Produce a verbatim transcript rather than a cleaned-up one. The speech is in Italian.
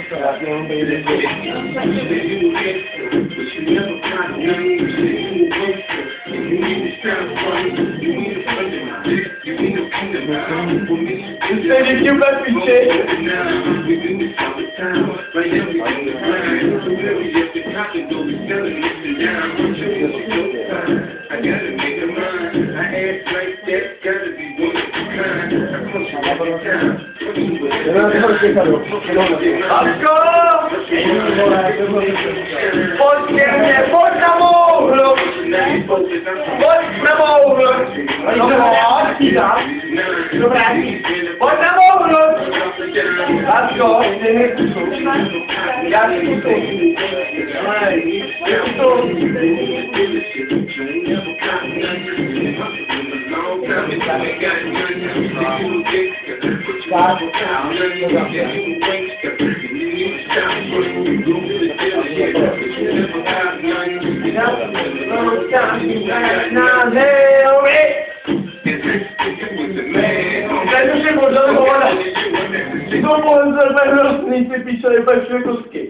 Vedi più la piccetta. Porca porca molo! Porca molo! Porca molo! Asco! Non può essere bello, inizia a pisciare per i suoi coschi.